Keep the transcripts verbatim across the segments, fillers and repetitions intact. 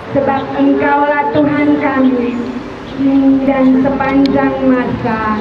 sebab Engkaulah Tuhan kami kini dan sepanjang masa.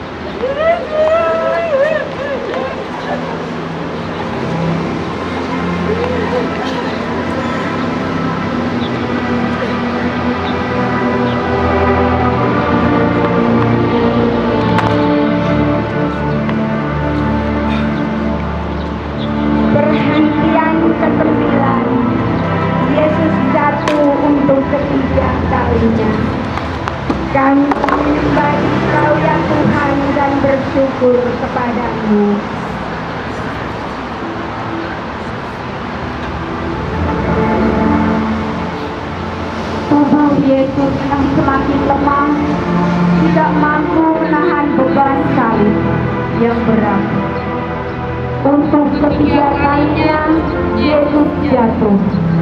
Perhentian kesembilan, Yesus jatuh untuk ketiga kalinya. Kami menyembah Engkau ya Tuhan dan bersyukur kepadamu. Tubuh Yesus yang semakin lemah tidak mampu menahan beban salib yang berat. Untuk ketiga kalinya Yesus jatuh.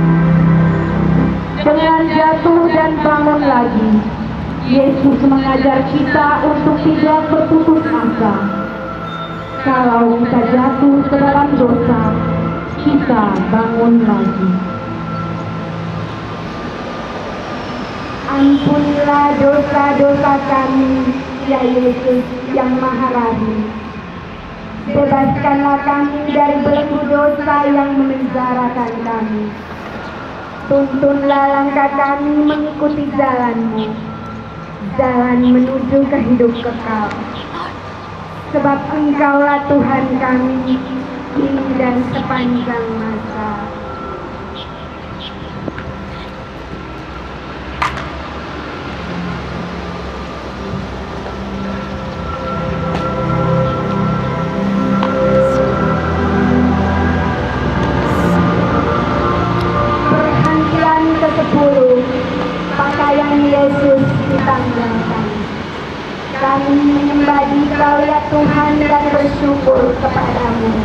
Dengan jatuh dan bangun lagi, Yesus mengajar kita untuk tidak berputus asa. Kalau kita jatuh ke dalam dosa, kita bangun lagi. Ampunilah dosa-dosa kami, ya Yesus yang Maha Rahim. Bebaskanlah kami dari belenggu dosa yang memenjarakan kami. Tuntunlah langkah kami mengikuti jalan-Mu, jalan menuju ke hidup kekal. Sebab Engkaulah Tuhan kami kini dan sepanjang masa. Pakaian Yesus ditanggalkan. Kami menyembah Dikau ya Tuhan dan bersyukur kepadamu.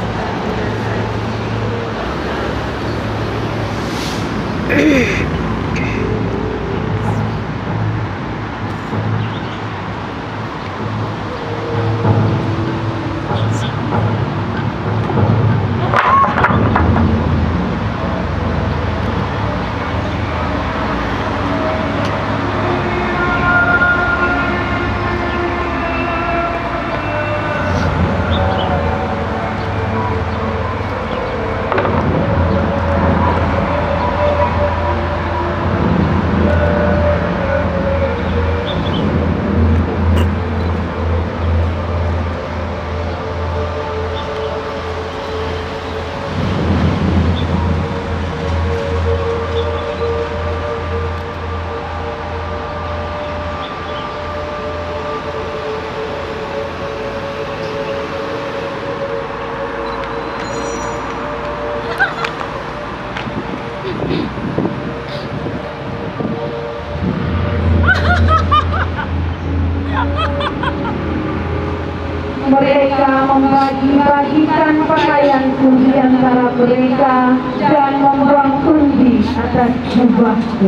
Mereka membagi-bagikan pakaianku di antara mereka dan membuang undi atas jubahku.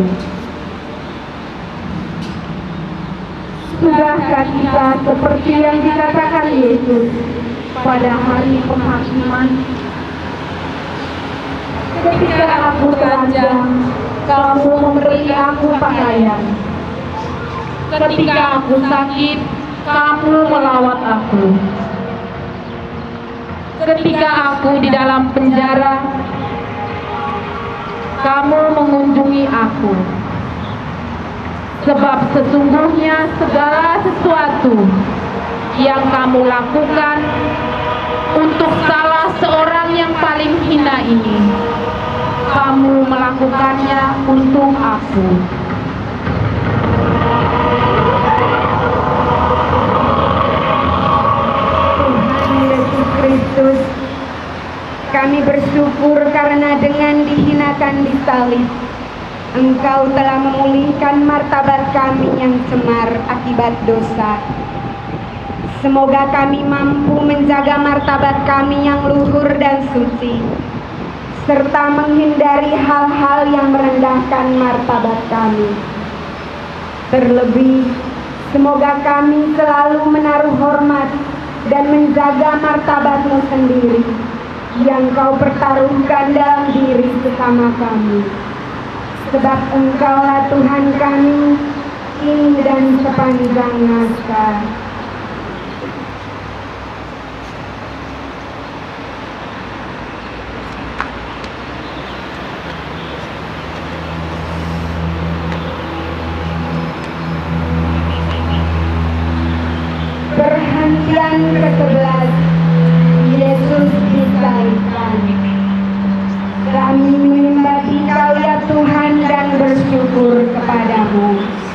Sudahkah kita seperti yang dikatakan Yesus pada hari penghakiman? Ketika aku telanjang, kamu memberi aku pakaian. Ketika aku sakit, kamu melawat aku. Ketika aku di dalam penjara, kamu mengunjungi aku. Sebab sesungguhnya segala sesuatu yang kamu lakukan untuk salah seorang yang paling hina ini, kamu melakukannya untuk aku. Kristus, kami bersyukur karena dengan dihinakan di salib, Engkau telah memulihkan martabat kami yang cemar akibat dosa. Semoga kami mampu menjaga martabat kami yang luhur dan suci, serta menghindari hal-hal yang merendahkan martabat kami. Terlebih, semoga kami selalu menaruh hormat dan menjaga martabat-Mu sendiri yang Kau pertaruhkan dalam diri sesama kami. sebab Engkaulah Tuhan kami, kini dan sepanjang masa. Perhentian kesebelas, Yesus disalibkan. Kami menyembah Dikau ya Tuhan dan bersyukur kepadamu.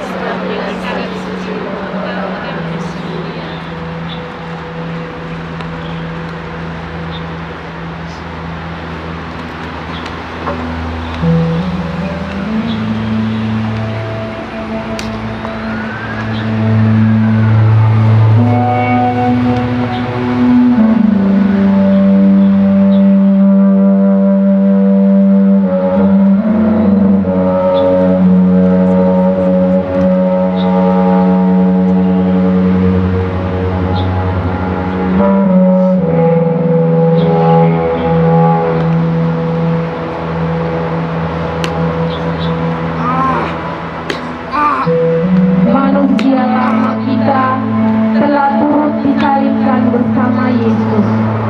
Manusia lama kita telah turut disalibkan bersama Yesus,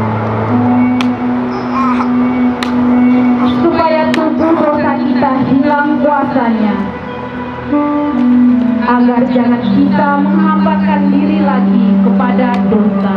supaya tubuh dosa kita hilang kuasanya, agar jangan kita menghambakan diri lagi kepada dosa.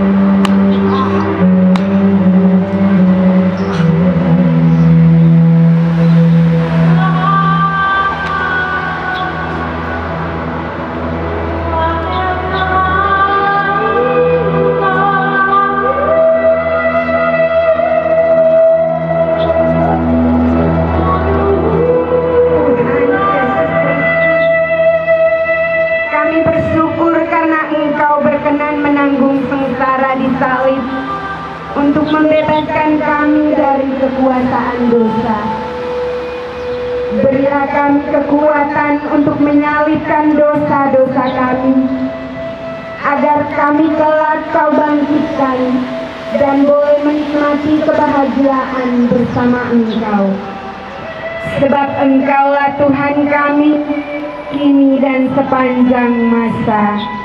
Salib untuk membebaskan kami dari kekuasaan dosa. Berilah kami kekuatan untuk menyalibkan dosa-dosa kami, agar kami kelak Kau bangkitkan dan boleh menikmati kebahagiaan bersama Engkau. Sebab Engkaulah Tuhan kami, kini dan sepanjang masa.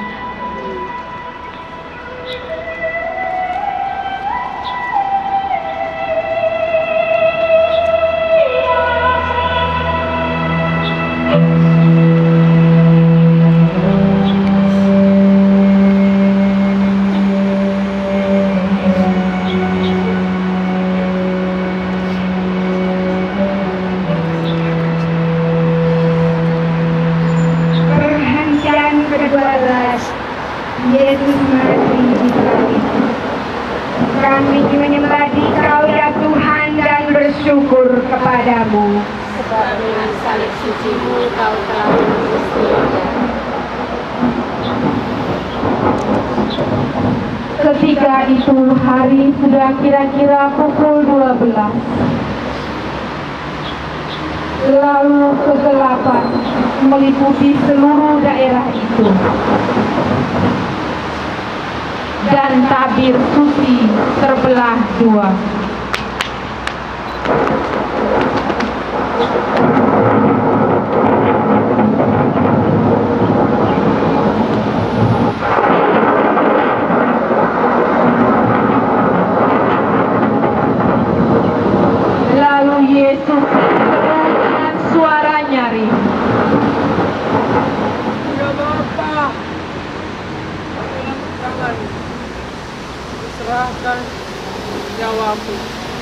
Yesus mati di salib. Kami menyembah Dikau ya Tuhan dan bersyukur kepadamu. Sebab dengan salib suci-Mu Kau telah menebus dunia. Ketika itu hari sudah kira-kira pukul dua belas. Lalu kegelapan meliputi seluruh daerah itu, dan tabir suci terbelah dua. Lalu Yesus dengan suara nyaring, "Ya Bapa, jangan serahkan nyawaku."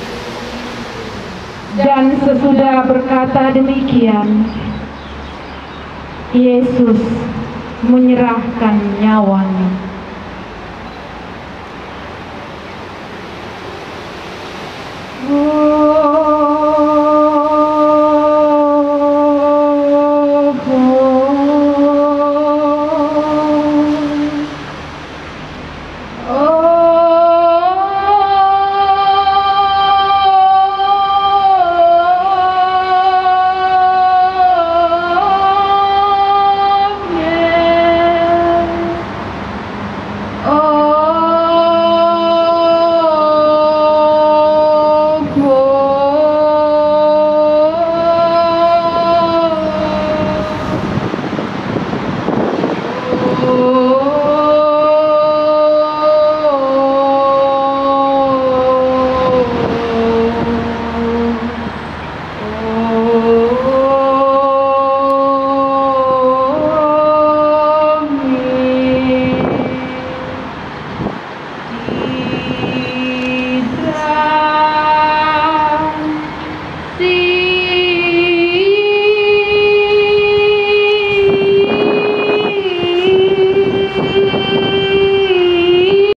dan sesudah berkata demikian, Yesus menyerahkan nyawanya.